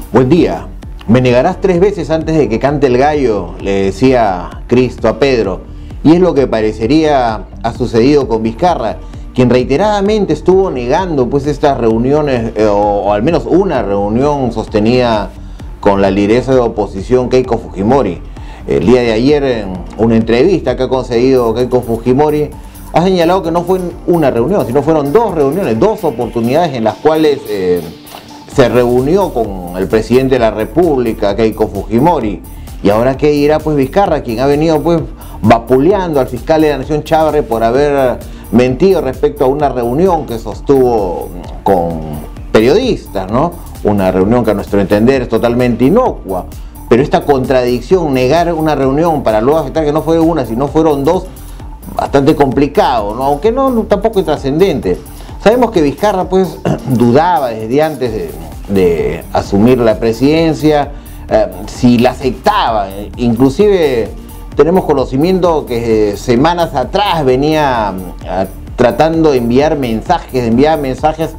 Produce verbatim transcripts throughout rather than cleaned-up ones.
Buen día. Me negarás tres veces antes de que cante el gallo, le decía Cristo a Pedro. Y es lo que parecería ha sucedido con Vizcarra, quien reiteradamente estuvo negando pues estas reuniones, eh, o, o al menos una reunión sostenida con la lideresa de oposición Keiko Fujimori. El día de ayer, en una entrevista que ha concedido Keiko Fujimori, ha señalado que no fue una reunión, sino fueron dos reuniones, dos oportunidades en las cuales eh, se reunió con el presidente de la República, Keiko Fujimori. Y ahora qué dirá pues Vizcarra, quien ha venido pues vapuleando al fiscal de la Nación Chávez por haber mentido respecto a una reunión que sostuvo con periodistas, ¿no? Una reunión que a nuestro entender es totalmente inocua. Pero esta contradicción, negar una reunión para luego aceptar que no fue una, sino fueron dos, bastante complicado, ¿no? Aunque no, tampoco es trascendente. Sabemos que Vizcarra pues dudaba desde antes de, de asumir la presidencia, eh, si la aceptaba. Inclusive tenemos conocimiento que semanas atrás venía eh, tratando de enviar mensajes, de enviar mensajes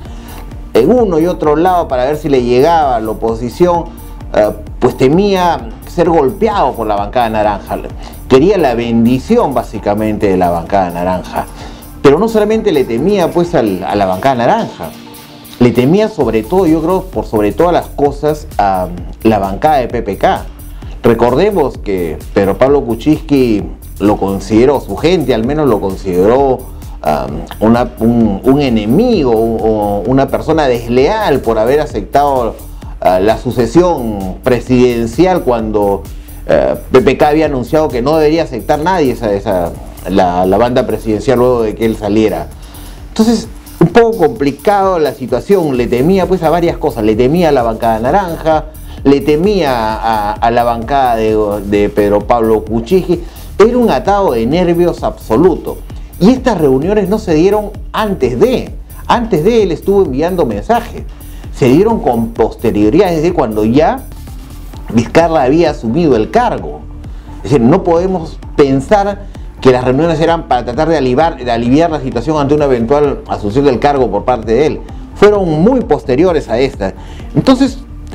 en uno y otro lado para ver si le llegaba a la oposición, eh, pues temía ser golpeado por la bancada naranja. Quería la bendición básicamente de la bancada naranja. Pero no solamente le temía pues al, a la bancada naranja, le temía sobre todo, yo creo, por sobre todas las cosas, a la bancada de P P K. Recordemos que Pedro Pablo Kuczynski lo consideró, su gente al menos lo consideró um, una, un, un enemigo o una persona desleal por haber aceptado uh, la sucesión presidencial cuando uh, P P K había anunciado que no debería aceptar nadie esa, esa La, la banda presidencial luego de que él saliera. Entonces, un poco complicado la situación. Le temía pues a varias cosas. Le temía a la bancada naranja, le temía a, a la bancada de, de Pedro Pablo Kuczynski. Era un atado de nervios absoluto. Y estas reuniones no se dieron antes de. Antes de él estuvo enviando mensajes. Se dieron con posterioridad, desde cuando ya Vizcarra había asumido el cargo. Es decir, no podemos pensar que las reuniones eran para tratar de aliviar, de aliviar la situación ante una eventual asunción del cargo por parte de él. Fueron muy posteriores a esta. Entonces,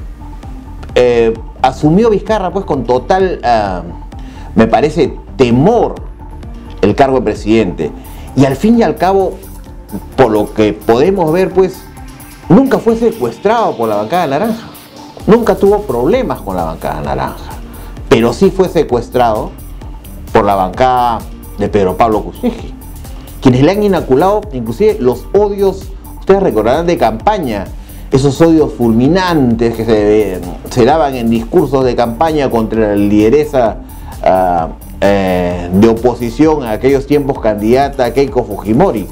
eh, asumió Vizcarra pues con total, uh, me parece, temor el cargo de presidente. Y al fin y al cabo, por lo que podemos ver, pues, nunca fue secuestrado por la bancada naranja. Nunca tuvo problemas con la bancada naranja. Pero sí fue secuestrado por la bancada de Pedro Pablo Kuczynski, quienes le han inoculado inclusive los odios, ustedes recordarán, de campaña, esos odios fulminantes que se, se daban en discursos de campaña contra la lideresa uh, eh, de oposición a aquellos tiempos, candidata Keiko Fujimori.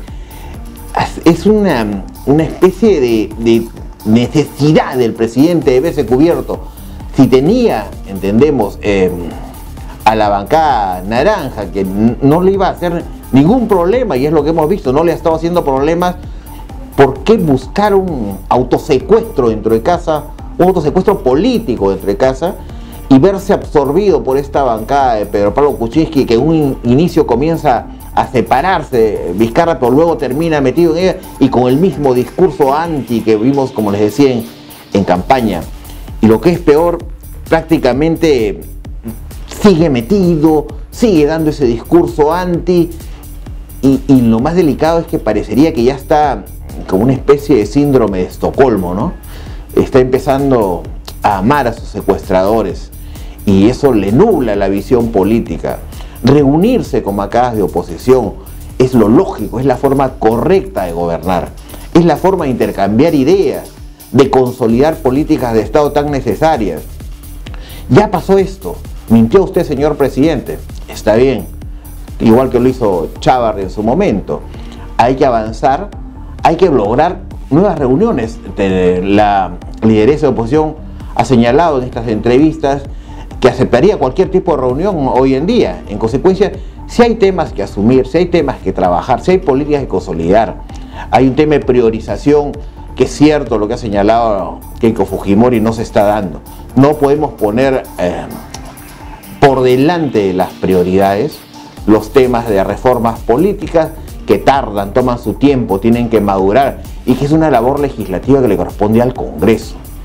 Es una, una especie de, de necesidad del presidente de verse cubierto. Si tenía, entendemos, eh, a la bancada naranja, que no le iba a hacer ningún problema, y es lo que hemos visto, no le ha estado haciendo problemas, ¿por qué buscar un autosecuestro dentro de casa, un autosecuestro político dentro de casa, y verse absorbido por esta bancada de Pedro Pablo Kuczynski, que en un inicio comienza a separarse Vizcarra, pero luego termina metido en ella, y con el mismo discurso anti que vimos, como les decía, en, en campaña? Y lo que es peor, prácticamente sigue metido, sigue dando ese discurso anti, y, y lo más delicado es que parecería que ya está como una especie de síndrome de Estocolmo, ¿no? Está empezando a amar a sus secuestradores, y eso le nubla la visión política. Reunirse con bancadas de oposición es lo lógico, es la forma correcta de gobernar, es la forma de intercambiar ideas, de consolidar políticas de Estado tan necesarias. Ya pasó esto. Mintió usted, señor presidente, está bien, igual que lo hizo Chávez en su momento. Hay que avanzar, hay que lograr nuevas reuniones. La lideresa de oposición ha señalado en estas entrevistas que aceptaría cualquier tipo de reunión hoy en día. En consecuencia, si hay temas que asumir, si hay temas que trabajar, si hay políticas que consolidar, hay un tema de priorización, que es cierto lo que ha señalado Keiko Fujimori, no se está dando. No podemos poner eh, por delante de las prioridades los temas de reformas políticas que tardan, toman su tiempo, tienen que madurar, y que es una labor legislativa que le corresponde al Congreso.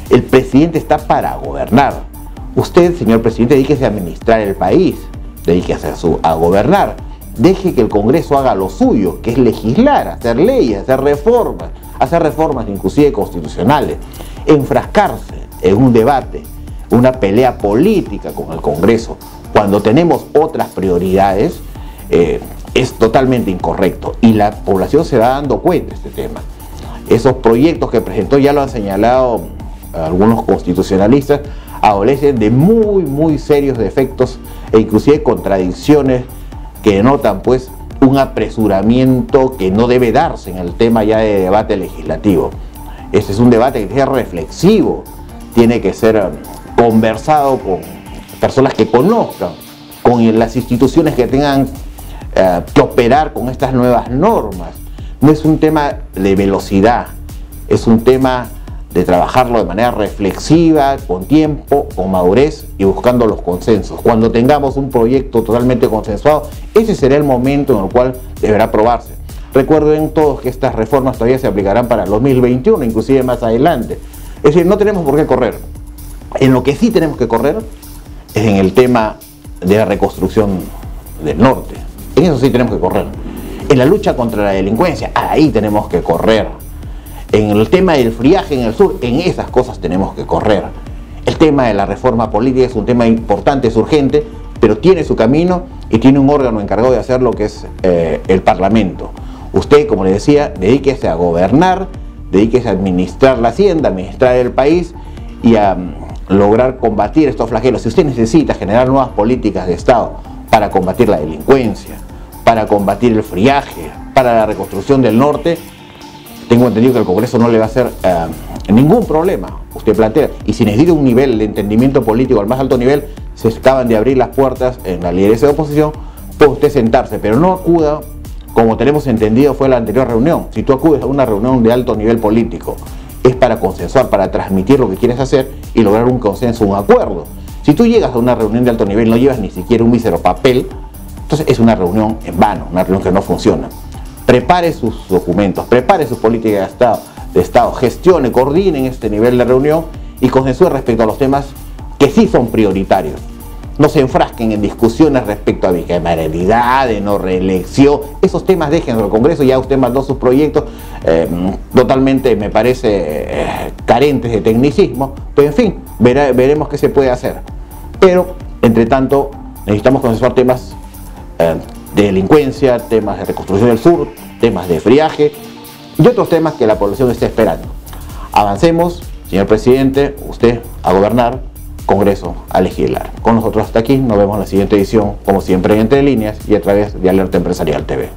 El presidente está para gobernar. Usted, señor presidente, dedíquese a administrar el país, dedíquese a, su, a gobernar. Deje que el Congreso haga lo suyo, que es legislar, hacer leyes, hacer reformas, hacer reformas inclusive constitucionales. Enfrascarse en un debate, una pelea política con el Congreso, cuando tenemos otras prioridades, eh, es totalmente incorrecto. Y la población se va dando cuenta de este tema. Esos proyectos que presentó, ya lo han señalado algunos constitucionalistas, adolecen de muy, muy serios defectos e inclusive contradicciones que denotan pues un apresuramiento que no debe darse en el tema ya de debate legislativo. Este es un debate que sea reflexivo, tiene que ser conversado con personas que conozcan, con las instituciones que tengan eh, que operar con estas nuevas normas. No es un tema de velocidad, es un tema de trabajarlo de manera reflexiva, con tiempo, con madurez y buscando los consensos. Cuando tengamos un proyecto totalmente consensuado, ese será el momento en el cual deberá aprobarse. Recuerden todos que estas reformas todavía se aplicarán para el dos mil veintiuno, inclusive más adelante. Es decir, no tenemos por qué correr. En lo que sí tenemos que correr es en el tema de la reconstrucción del norte. En eso sí tenemos que correr. En la lucha contra la delincuencia, ahí tenemos que correr. En el tema del friaje en el sur, en esas cosas tenemos que correr. El tema de la reforma política es un tema importante, es urgente, pero tiene su camino y tiene un órgano encargado de hacer lo que es eh, el Parlamento. Usted, como le decía, dedíquese a gobernar, dedíquese a administrar la hacienda, administrar el país y a um, lograr combatir estos flagelos. Si usted necesita generar nuevas políticas de Estado para combatir la delincuencia, para combatir el friaje, para la reconstrucción del norte, tengo entendido que el Congreso no le va a hacer uh, ningún problema. Usted plantea, y si necesita un nivel de entendimiento político al más alto nivel, se acaban de abrir las puertas en la lideresa de oposición, puede usted sentarse, pero no acuda, como tenemos entendido fue la anterior reunión. Si tú acudes a una reunión de alto nivel político, es para consensuar, para transmitir lo que quieres hacer y lograr un consenso, un acuerdo. Si tú llegas a una reunión de alto nivel y no llevas ni siquiera un mísero papel, entonces es una reunión en vano, una reunión que no funciona. Prepare sus documentos, prepare sus políticas de Estado, de Estado, gestione, coordine en este nivel de reunión y consensúe respecto a los temas que sí son prioritarios. No se enfrasquen en discusiones respecto a bicameralidad, de no reelección. Esos temas déjenlo al Congreso. Ya usted mandó sus proyectos eh, totalmente, me parece, eh, carentes de tecnicismo. Pero en fin, verá, veremos qué se puede hacer. Pero, entre tanto, necesitamos consensuar temas eh, de delincuencia, temas de reconstrucción del sur, temas de friaje y otros temas que la población está esperando. Avancemos, señor presidente, usted a gobernar, Congreso a legislar. Con nosotros hasta aquí, nos vemos en la siguiente edición, como siempre en Entre Líneas y a través de Alerta Empresarial T V.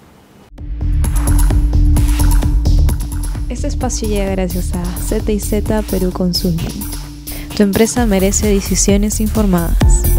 Este espacio llega gracias a Z y Z Perú Consulting. Tu empresa merece decisiones informadas.